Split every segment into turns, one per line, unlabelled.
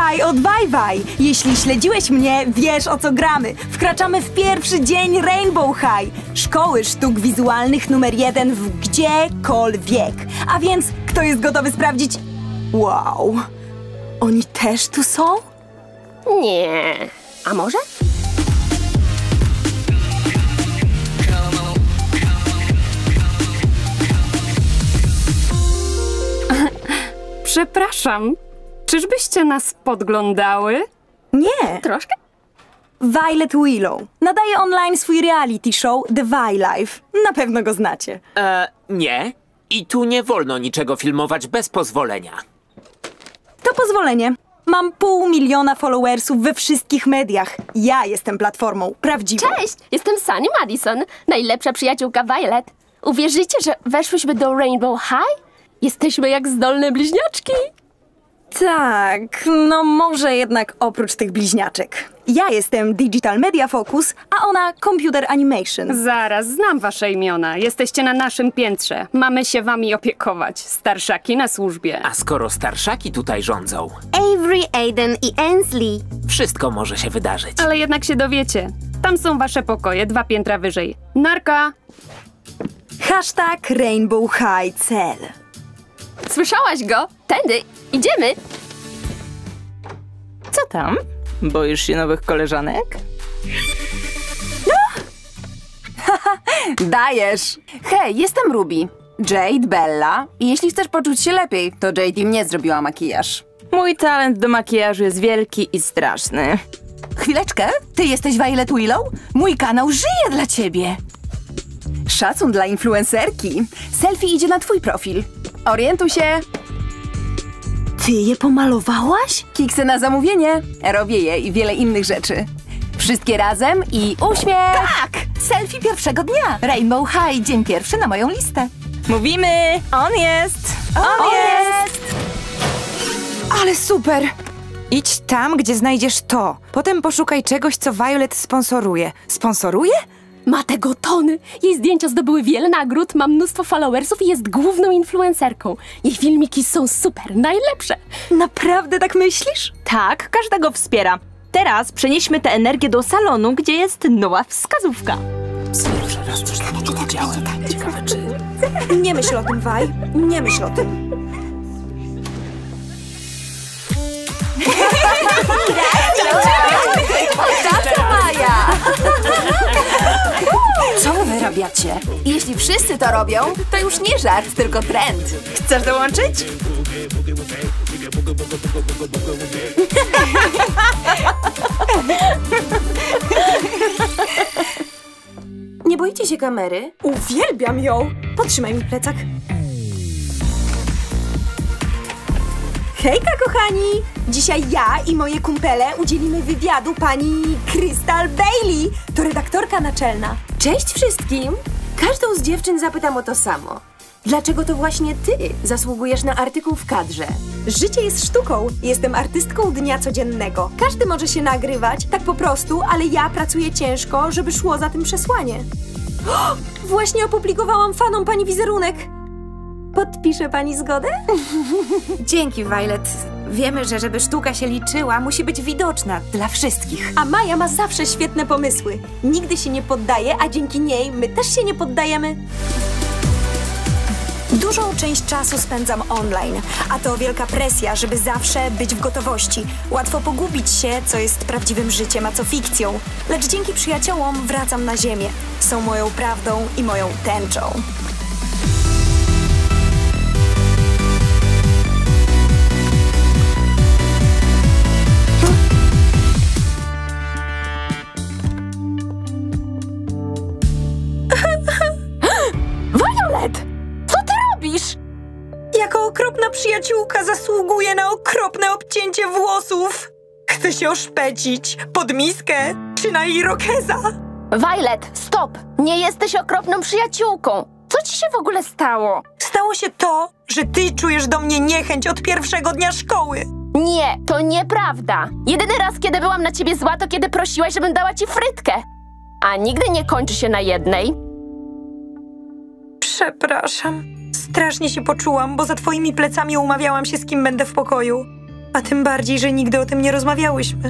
High od Wajwaj. Jeśli śledziłeś mnie, wiesz, o co gramy. Wkraczamy w pierwszy dzień Rainbow High, szkoły sztuk wizualnych numer 1 w gdziekolwiek. A więc kto jest gotowy sprawdzić? Wow, oni też tu są?
Nie. A może?
Przepraszam, czyżbyście nas podglądały?
Nie.
Troszkę?
Violet Willow. Nadaje online swój reality show The Vi Life. Na pewno go znacie.
Nie. I tu nie wolno niczego filmować bez pozwolenia.
To pozwolenie. Mam 500 000 followersów we wszystkich mediach. Ja jestem platformą prawdziwą.
Cześć, jestem Sunny Madison, najlepsza przyjaciółka Violet. Uwierzycie, że weszłyśmy do Rainbow High? Jesteśmy jak zdolne bliźniaczki.
Tak, no może jednak oprócz tych bliźniaczek. Ja jestem Digital Media Focus, a ona Computer Animation.
Zaraz, znam wasze imiona. Jesteście na naszym piętrze. Mamy się wami opiekować. Starszaki na służbie.
A skoro starszaki tutaj rządzą,
Avery, Aiden i Ainsley.
wszystko może się wydarzyć.
Ale jednak się dowiecie. Tam są wasze pokoje, 2 piętra wyżej. Narka!
Hashtag Rainbow High cel.
Słyszałaś go? Tędy, idziemy.
Co tam? Boisz się nowych koleżanek?
Dajesz! Hej, jestem Ruby. Jade, Bella. I jeśli chcesz poczuć się lepiej, to Jade im nie zrobiła makijaż.
Mój talent do makijażu jest wielki i straszny.
Chwileczkę, ty jesteś Violet Willow? Mój kanał żyje dla ciebie! Szacun dla influencerki. Selfie idzie na twój profil. Orientuj się!
Ty je pomalowałaś?
Kiksy na zamówienie. Robię je i wiele innych rzeczy. Wszystkie razem i uśmiech! Tak! Selfie pierwszego dnia. Rainbow High, dzień pierwszy na moją listę.
Mówimy! On jest!
On jest!
Ale super! Idź tam, gdzie znajdziesz to. Potem poszukaj czegoś, co Violet sponsoruje. Sponsoruje?
Ma tego tony. Jej zdjęcia zdobyły wiele nagród, ma mnóstwo followersów i jest główną influencerką. Jej filmiki są super, najlepsze.
Naprawdę tak myślisz?
Tak, każdego wspiera. Teraz przenieśmy tę energię do salonu, gdzie jest nowa wskazówka.
Pierwszy raz coś takiego widziałem. Ciekawe, czy...
Nie myśl o tym, Waj. Nie myśl o tym.
Maja! Co wy wyrabiacie? Jeśli wszyscy to robią, to już nie żart, tylko trend.
Chcesz dołączyć?
Nie boicie się kamery?
Uwielbiam ją. Potrzymaj mi plecak. Hejka, kochani! Dzisiaj ja i moje kumpele udzielimy wywiadu pani Crystal Bailey. To redaktorka naczelna.
Cześć wszystkim! Każdą z dziewczyn zapytam o to samo. Dlaczego to właśnie ty zasługujesz na artykuł w kadrze?
Życie jest sztuką. Jestem artystką dnia codziennego. Każdy może się nagrywać, tak po prostu, ale ja pracuję ciężko, żeby szło za tym przesłanie. O, właśnie opublikowałam fanom pani wizerunek. Podpisze pani zgodę?
Dzięki, Violet. Wiemy, że żeby sztuka się liczyła, musi być widoczna dla wszystkich.
A Maja ma zawsze świetne pomysły. Nigdy się nie poddaje, a dzięki niej my też się nie poddajemy. Dużą część czasu spędzam online, a to wielka presja, żeby zawsze być w gotowości. Łatwo pogubić się, co jest prawdziwym życiem, a co fikcją. Lecz dzięki przyjaciołom wracam na ziemię. Są moją prawdą i moją tęczą.
Violet! Co ty robisz?
Jako okropna przyjaciółka zasługuję na okropne obcięcie włosów. Chcę się oszpecić pod miskę czy na irokeza.
Violet, stop! Nie jesteś okropną przyjaciółką. Co ci się w ogóle stało?
Stało się to, że ty czujesz do mnie niechęć od pierwszego dnia szkoły.
Nie, to nieprawda. Jedyny raz, kiedy byłam na ciebie zła, to kiedy prosiłaś, żebym dała ci frytkę. A nigdy nie kończy się na jednej.
Przepraszam. Strasznie się poczułam, bo za twoimi plecami umawiałam się, z kim będę w pokoju. A tym bardziej, że nigdy o tym nie rozmawiałyśmy.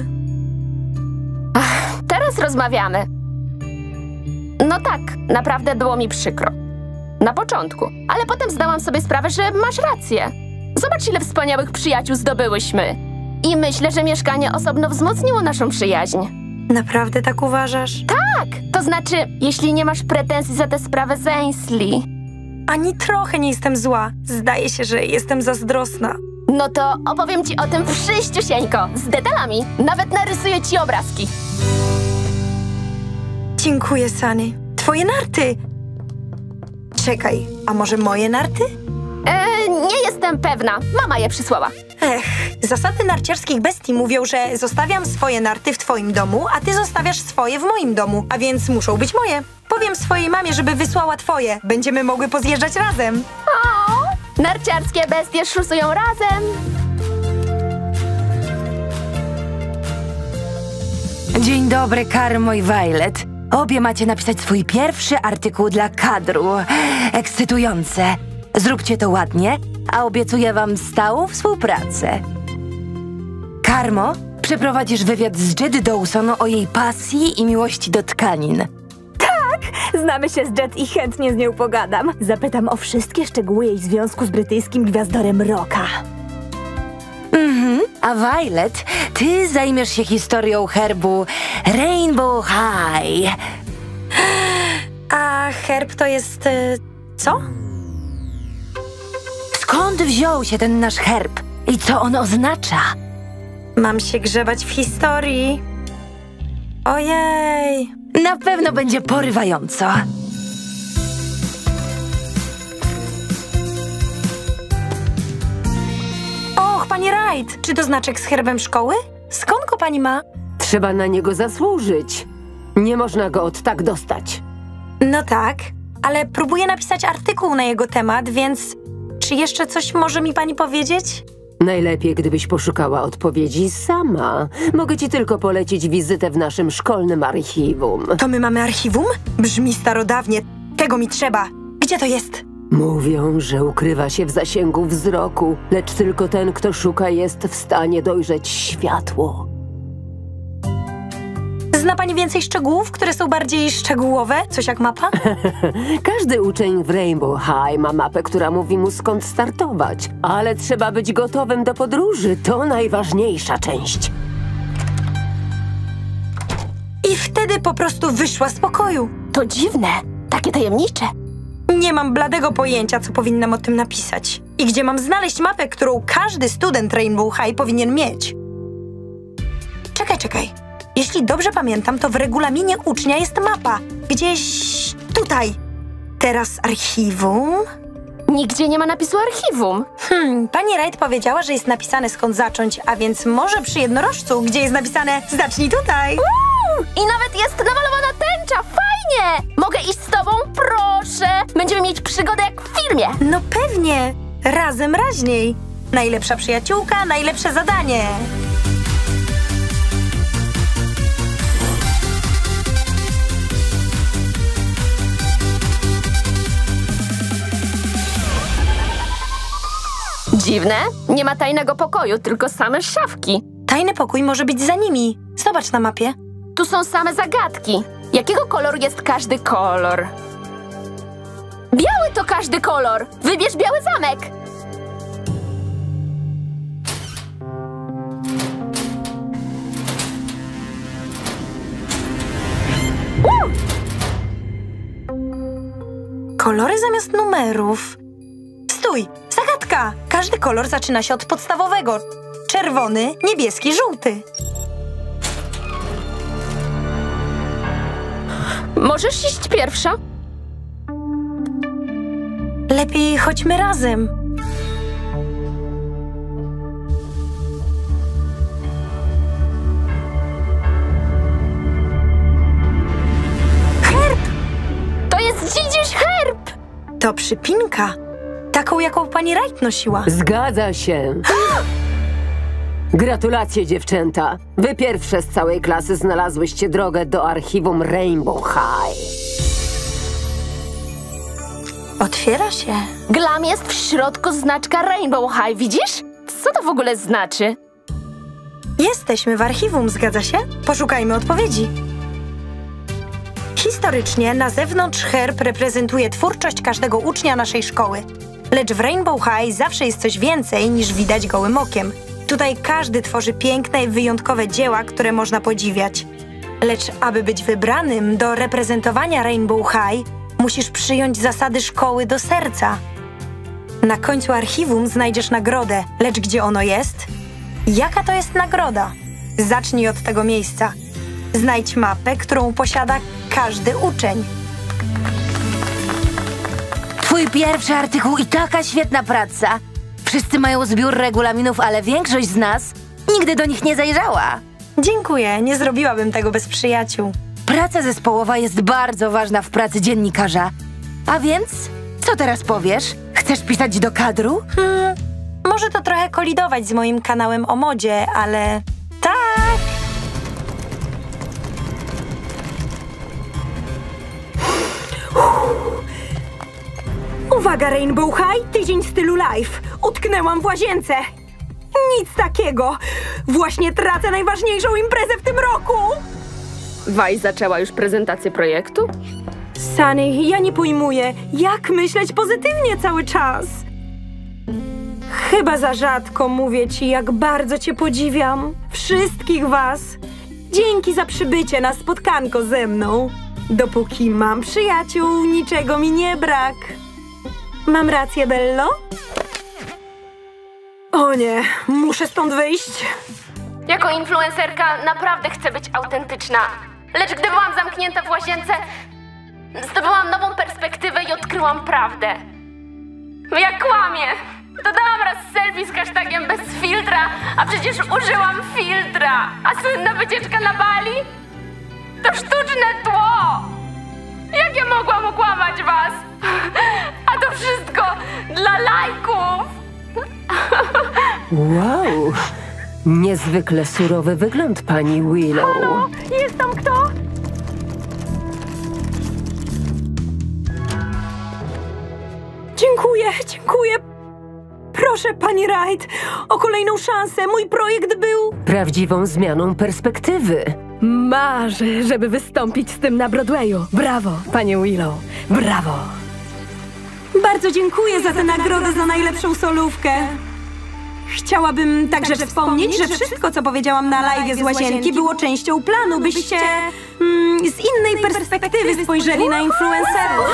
Teraz rozmawiamy. No tak, naprawdę było mi przykro. Na początku, ale potem zdałam sobie sprawę, że masz rację. Zobacz, ile wspaniałych przyjaciół zdobyłyśmy. I myślę, że mieszkanie osobno wzmocniło naszą przyjaźń.
Naprawdę tak uważasz?
Tak, to znaczy, jeśli nie masz pretensji za tę sprawę z Ainsley.
Ani trochę nie jestem zła. Zdaje się, że jestem zazdrosna.
No to opowiem ci o tym wszyściusieńko, z detalami. Nawet narysuję ci obrazki.
Dziękuję, Sunny. Twoje narty! Czekaj, a może moje narty?
Nie jestem pewna. Mama je przysłała.
Zasady narciarskich bestii mówią, że zostawiam swoje narty w twoim domu, a ty zostawiasz swoje w moim domu, a więc muszą być moje. Powiem swojej mamie, żeby wysłała twoje. Będziemy mogły pozjeżdżać razem.
O, narciarskie bestie szusują razem.
Dzień dobry, Karmo i Violet. Obie macie napisać swój pierwszy artykuł dla kadru. Ekscytujące. Zróbcie to ładnie, a obiecuję wam stałą współpracę. Karmo, przeprowadzisz wywiad z Jed Dawson o jej pasji i miłości do tkanin.
Znamy się z Jet i chętnie z nią pogadam. Zapytam o wszystkie szczegóły jej związku z brytyjskim gwiazdorem rocka.
A Violet, ty zajmiesz się historią herbu Rainbow High.
A herb to jest... co?
Skąd wziął się ten nasz herb i co on oznacza?
Mam się grzebać w historii. Ojej.
Na pewno będzie porywająco.
Och, pani Wright, czy to znaczek z herbem szkoły? Skąd go pani ma?
Trzeba na niego zasłużyć. Nie można go od tak dostać.
No tak, ale próbuję napisać artykuł na jego temat, więc... Czy jeszcze coś może mi pani powiedzieć?
Najlepiej, gdybyś poszukała odpowiedzi sama. Mogę ci tylko polecić wizytę w naszym szkolnym archiwum.
To my mamy archiwum? Brzmi starodawnie. Tego mi trzeba. Gdzie to jest?
Mówią, że ukrywa się w zasięgu wzroku, lecz tylko ten, kto szuka, jest w stanie dojrzeć światło.
Zna pani więcej szczegółów, które są bardziej szczegółowe? Coś jak mapa?
Każdy uczeń w Rainbow High ma mapę, która mówi mu skąd startować. Ale trzeba być gotowym do podróży. To najważniejsza część.
I wtedy po prostu wyszła z pokoju.
To dziwne, takie tajemnicze.
Nie mam bladego pojęcia, co powinnam o tym napisać. I gdzie mam znaleźć mapę, którą każdy student Rainbow High powinien mieć. Czekaj. Jeśli dobrze pamiętam, to w regulaminie ucznia jest mapa. Gdzieś tutaj. Teraz archiwum?
Nigdzie nie ma napisu archiwum.
Pani Wright powiedziała, że jest napisane skąd zacząć, a więc może przy jednorożcu, gdzie jest napisane zacznij tutaj.
I nawet jest namalowana tęcza, fajnie! Mogę iść z tobą? Proszę! Będziemy mieć przygodę jak w filmie.
No pewnie. Razem raźniej. Najlepsza przyjaciółka, najlepsze zadanie.
Dziwne, nie ma tajnego pokoju, tylko same szafki.
Tajny pokój może być za nimi. Zobacz na mapie.
Tu są same zagadki. Jakiego koloru jest każdy kolor? Biały to każdy kolor. Wybierz biały zamek.
Kolory zamiast numerów. Stój! Zagadka! Każdy kolor zaczyna się od podstawowego. Czerwony, niebieski, żółty.
Możesz iść pierwsza?
Lepiej chodźmy razem. Herb!
To jest dziedziś herb!
To przypinka. Taką, jaką pani Wright nosiła.
Zgadza się. Gratulacje, dziewczęta. Wy pierwsze z całej klasy znalazłyście drogę do archiwum Rainbow High.
Otwiera się.
Glam jest w środku znaczka Rainbow High, widzisz? Co to w ogóle znaczy?
Jesteśmy w archiwum, zgadza się? Poszukajmy odpowiedzi. Historycznie na zewnątrz herb reprezentuje twórczość każdego ucznia naszej szkoły. Lecz w Rainbow High zawsze jest coś więcej niż widać gołym okiem. Tutaj każdy tworzy piękne i wyjątkowe dzieła, które można podziwiać. Lecz aby być wybranym do reprezentowania Rainbow High, musisz przyjąć zasady szkoły do serca. Na końcu archiwum znajdziesz nagrodę, lecz gdzie ono jest? Jaka to jest nagroda? Zacznij od tego miejsca. Znajdź mapę, którą posiada każdy uczeń.
Twój pierwszy artykuł i taka świetna praca. Wszyscy mają zbiór regulaminów, ale większość z nas nigdy do nich nie zajrzała.
Dziękuję, nie zrobiłabym tego bez przyjaciół.
Praca zespołowa jest bardzo ważna w pracy dziennikarza. A więc, co teraz powiesz? Chcesz pisać do kadru?
Może to trochę kolidować z moim kanałem o modzie, ale tak! Uwaga, Rainbow High, tydzień stylu live. Utknęłam w łazience. Nic takiego. Właśnie tracę najważniejszą imprezę w tym roku.
Waj zaczęła już prezentację projektu?
Sunny, ja nie pojmuję, jak myśleć pozytywnie cały czas. Chyba za rzadko mówię ci, jak bardzo cię podziwiam. Wszystkich was. Dzięki za przybycie na spotkanko ze mną. Dopóki mam przyjaciół, niczego mi nie brak. Mam rację, Bello? O nie, muszę stąd wyjść.
Jako influencerka naprawdę chcę być autentyczna. Lecz gdy byłam zamknięta w łazience, zdobyłam nową perspektywę i odkryłam prawdę. Ja kłamię! Dodałam raz selfie z hashtagiem bez filtra, a przecież użyłam filtra! A słynna wycieczka na Bali? To sztuczne tło! Jak ja mogłam okłamać was? A to wszystko dla lajków!
Wow! Niezwykle surowy wygląd pani Willow.
Halo, jest tam kto? Dziękuję. Proszę, pani Wright, o kolejną szansę. Mój projekt był...
Prawdziwą zmianą perspektywy.
Marzę, żeby wystąpić z tym na Broadwayu. Brawo, panie Willow, brawo.
Bardzo dziękuję za tę nagrodę za najlepszą solówkę. Chciałabym także wspomnieć, że wszystko, co powiedziałam na live z łazienki, było częścią planu, byście z innej perspektywy spojrzeli na influencerów.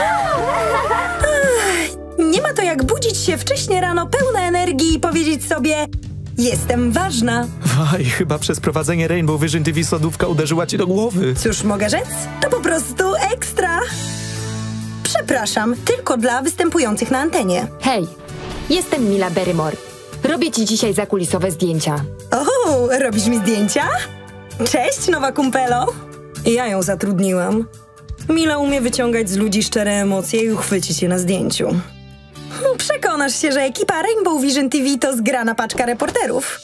Nie ma to jak budzić się wcześnie rano pełna energii i powiedzieć sobie: jestem ważna.
Waj, chyba przez prowadzenie Rainbow Vision TV sodówka uderzyła ci do głowy.
Cóż mogę rzec? To po prostu ekstra. Przepraszam, tylko dla występujących na antenie.
Hej, jestem Mila Barrymore. Robię ci dzisiaj zakulisowe zdjęcia.
O, robisz mi zdjęcia? Cześć, nowa kumpelo. Ja ją zatrudniłam. Mila umie wyciągać z ludzi szczere emocje i uchwycić je na zdjęciu. Przekonasz się, że ekipa Rainbow Vision TV to zgrana paczka reporterów.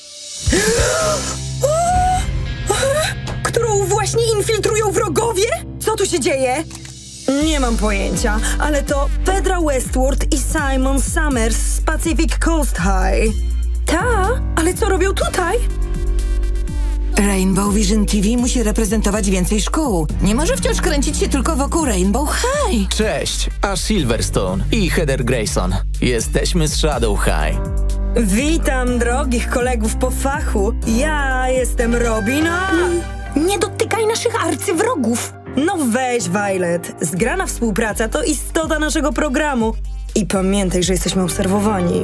Którą właśnie infiltrują wrogowie? Co tu się dzieje? Nie mam pojęcia, ale to Pedra Westward i Simon Summers z Pacific Coast High. Ale co robią tutaj?
Rainbow Vision TV musi reprezentować więcej szkół. Nie może wciąż kręcić się tylko wokół Rainbow High.
Cześć, a Silverstone i Heather Grayson. Jesteśmy z Shadow High.
Witam drogich kolegów po fachu. Ja jestem Robin. Nie dotykaj naszych arcywrogów. No weź, Violet. Zgrana współpraca to istota naszego programu. I pamiętaj, że jesteśmy obserwowani.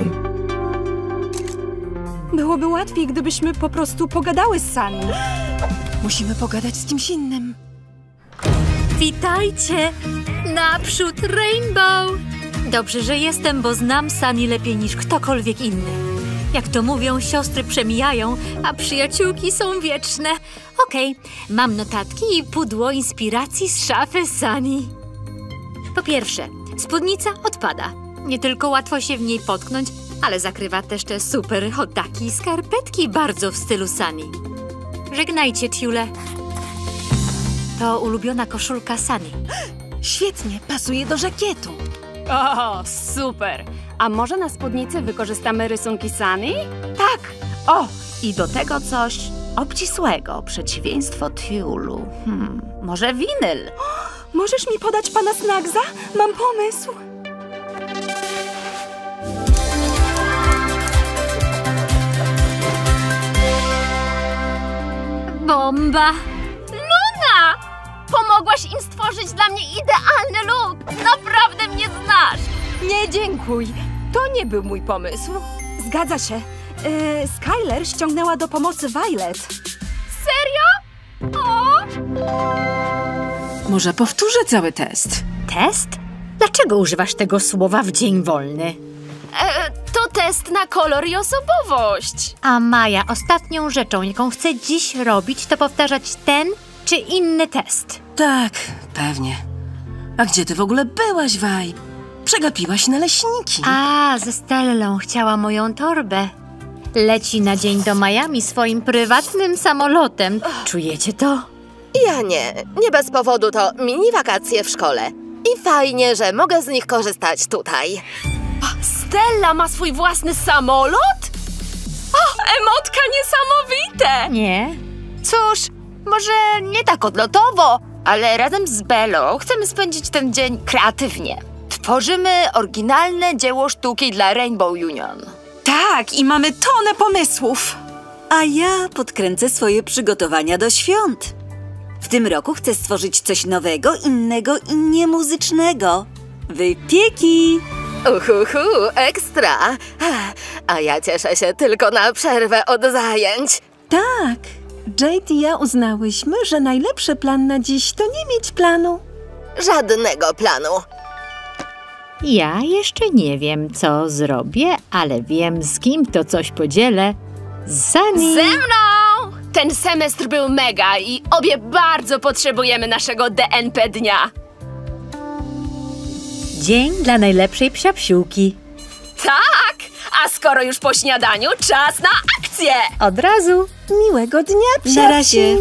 Byłoby łatwiej, gdybyśmy po prostu pogadały z Sunny. Musimy pogadać z kimś innym.
Witajcie! Naprzód Rainbow! Dobrze, że jestem, bo znam Sunny lepiej niż ktokolwiek inny. Jak to mówią, siostry przemijają, a przyjaciółki są wieczne. Okej, mam notatki i pudło inspiracji z szafy Sunny. Po pierwsze, spódnica odpada. Nie tylko łatwo się w niej potknąć, ale zakrywa też te super hotaki i skarpetki bardzo w stylu Sunny. Żegnajcie, Tiule. To ulubiona koszulka Sunny.
Świetnie, pasuje do żakietu.
O, super! A może na spódnicy wykorzystamy rysunki Sunny?
Tak. O, i do tego coś obcisłego, przeciwieństwo tiulu. Może winyl?
Możesz mi podać pana Snagsa? Mam pomysł.
Bomba!
Luna! Pomogłaś im stworzyć dla mnie idealny look! Naprawdę mnie znasz!
Nie dziękuj. To nie był mój pomysł. Zgadza się. Skyler ściągnęła do pomocy Violet.
Serio? O!
Może powtórzę cały test.
Test? Dlaczego używasz tego słowa w dzień wolny?
To test na kolor i osobowość.
A Maja, ostatnią rzeczą, jaką chcę dziś robić, to powtarzać ten czy inny test.
Tak, pewnie. A gdzie ty w ogóle byłaś, Waj? Przegapiłaś naleśniki.
A, ze Stellą chciała moją torbę. Leci na dzień do Miami swoim prywatnym samolotem. Czujecie to?
Ja nie. Nie bez powodu to mini wakacje w szkole. I fajnie, że mogę z nich korzystać tutaj.
Stella ma swój własny samolot? O, emotka niesamowite!
Nie.
Cóż, może nie tak odlotowo, ale razem z Bellą chcemy spędzić ten dzień kreatywnie. Tworzymy oryginalne dzieło sztuki dla Rainbow Union.
Tak, i mamy tonę pomysłów. A ja podkręcę swoje przygotowania do świąt. W tym roku chcę stworzyć coś nowego, innego i niemuzycznego. Wypieki!
Ekstra! A ja cieszę się tylko na przerwę od zajęć.
Tak, Jade i ja uznałyśmy, że najlepszy plan na dziś to nie mieć planu.
Żadnego planu.
Ja jeszcze nie wiem, co zrobię, ale wiem, z kim to coś podzielę. Z Sunny.
Ze mną! Ten semestr był mega i obie bardzo potrzebujemy naszego DNP dnia.
Dzień dla najlepszej psiapsiółki.
Tak! A skoro już po śniadaniu, czas na akcję!
Od razu.
Miłego dnia, psiapsi.
Na razie.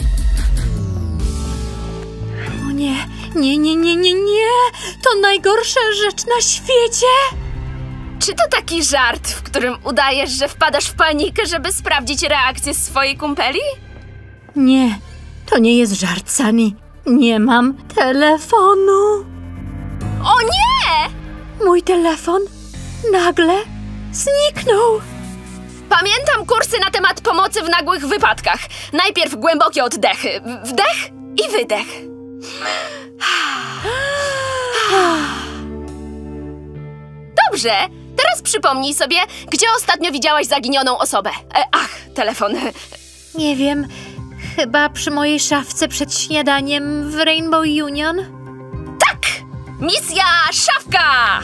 O nie, nie. To najgorsza rzecz na świecie.
Czy to taki żart, w którym udajesz, że wpadasz w panikę, żeby sprawdzić reakcję swojej kumpeli?
Nie, to nie jest żart, Sunny. Nie mam telefonu.
O nie!
Mój telefon nagle zniknął.
Pamiętam kursy na temat pomocy w nagłych wypadkach. Najpierw głębokie oddechy. Wdech i wydech. Dobrze, teraz przypomnij sobie, gdzie ostatnio widziałaś zaginioną osobę. Telefon.
Nie wiem, chyba przy mojej szafce przed śniadaniem w Rainbow Union.
Tak! Misja szafka!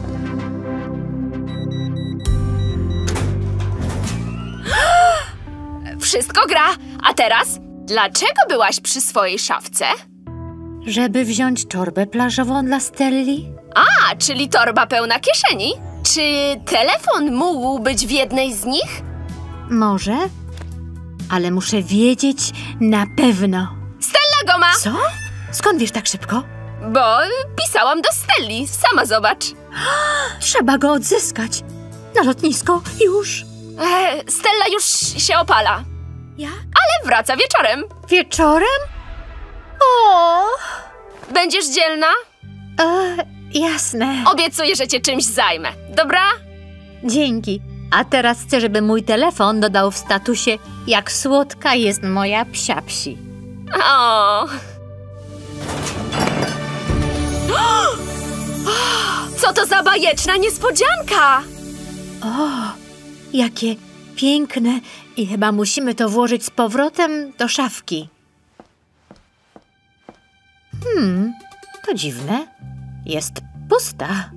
Wszystko gra. A teraz, dlaczego byłaś przy swojej szafce?
Żeby wziąć torbę plażową dla Stelli.
A, czyli torba pełna kieszeni. Czy telefon mógł być w jednej z nich?
Może, ale muszę wiedzieć na pewno.
Stella go ma!
Co? Skąd wiesz tak szybko?
Bo pisałam do Stelli, sama zobacz.
Trzeba go odzyskać. Na lotnisko, już.
Stella już się opala.
Jak?
Ale wraca wieczorem.
Wieczorem? O!
Będziesz dzielna?
Jasne.
Obiecuję, że cię czymś zajmę, dobra?
Dzięki. A teraz chcę, żeby mój telefon dodał w statusie, jak słodka jest moja psiapsi.
O. Co to za bajeczna niespodzianka!
O, jakie piękne. I chyba musimy to włożyć z powrotem do szafki. To dziwne. Jest pusta.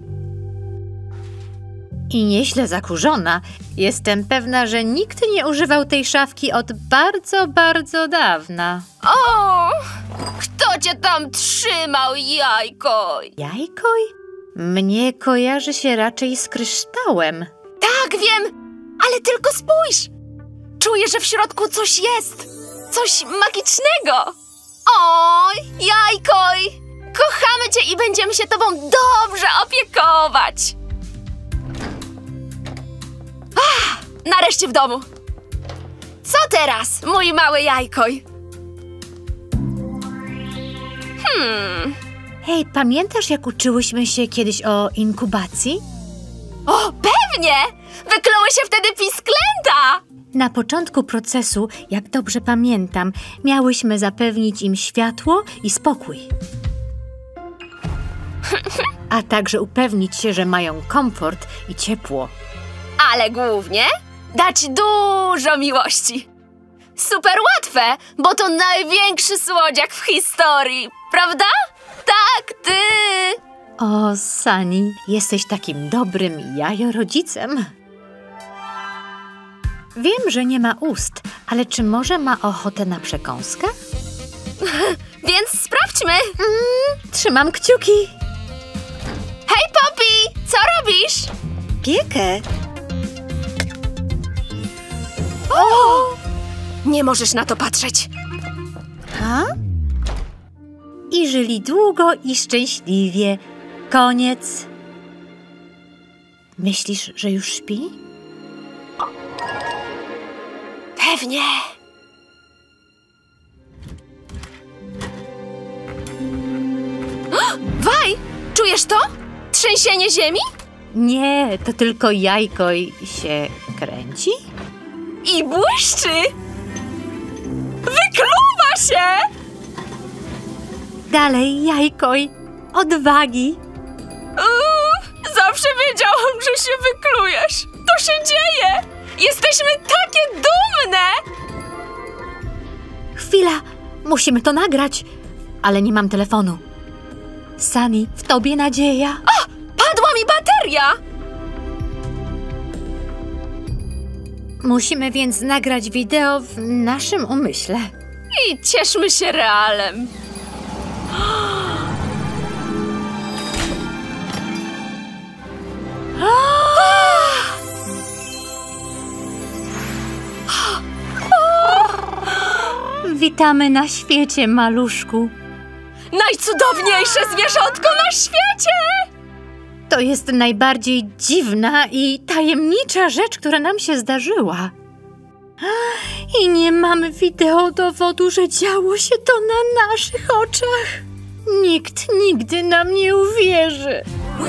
I nieźle zakurzona. Jestem pewna, że nikt nie używał tej szafki od bardzo, bardzo dawna.
O! Kto cię tam trzymał, jajkoj?
Jajkoj? Mnie kojarzy się raczej z kryształem.
Tak, wiem, ale tylko spójrz. Czuję, że w środku coś jest. Coś magicznego. Oj, jajkoj! Kochamy cię i będziemy się tobą dobrze opiekować. Nareszcie w domu. Co teraz, mój mały jajkoj?
Hej, pamiętasz, jak uczyłyśmy się kiedyś o inkubacji?
O, pewnie! Wykluły się wtedy pisklęta!
Na początku procesu, jak dobrze pamiętam, miałyśmy zapewnić im światło i spokój. A także upewnić się, że mają komfort i ciepło.
Ale głównie dać dużo miłości. Super łatwe, bo to największy słodziak w historii, prawda? Tak, ty!
O, Sunny, jesteś takim dobrym jajorodzicem. Wiem, że nie ma ust, ale czy może ma ochotę na przekąskę?
Więc sprawdźmy.
Trzymam kciuki.
Hej, Poppy! Co robisz?
Piekę.
O! Nie możesz na to patrzeć.
Ha? I żyli długo i szczęśliwie. Koniec. Myślisz, że już śpi?
Pewnie. Waj, czujesz to? Trzęsienie ziemi?
Nie, to tylko jajko się kręci.
I błyszczy! Wykluwa się!
Dalej, jajkoj, odwagi.
Zawsze wiedziałam, że się wyklujesz. To się dzieje! Jesteśmy takie dumne!
Chwila, musimy to nagrać. Ale nie mam telefonu. Sunny, w tobie nadzieja.
O, padła mi bateria!
Musimy więc nagrać wideo w naszym umyśle.
I cieszmy się realem.
Witamy na świecie, maluszku.
Najcudowniejsze zwierzątko na świecie!
To jest najbardziej dziwna i tajemnicza rzecz, która nam się zdarzyła. I nie mamy wideo dowodu, że działo się to na naszych oczach. Nikt nigdy nam nie uwierzy.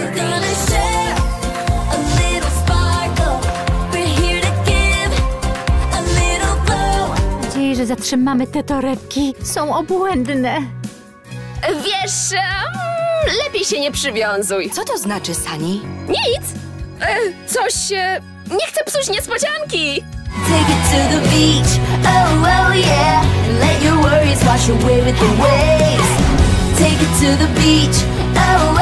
Nadzieję, że zatrzymamy te torebki. Są obłędne.
Wiesz, lepiej się nie przywiązuj.
Co to znaczy, Sunny?
Nic! Coś... nie chcę psuć niespodzianki!
Take it to the beach, oh yeah. Let your worries wash away with the waves. Take it to the beach, oh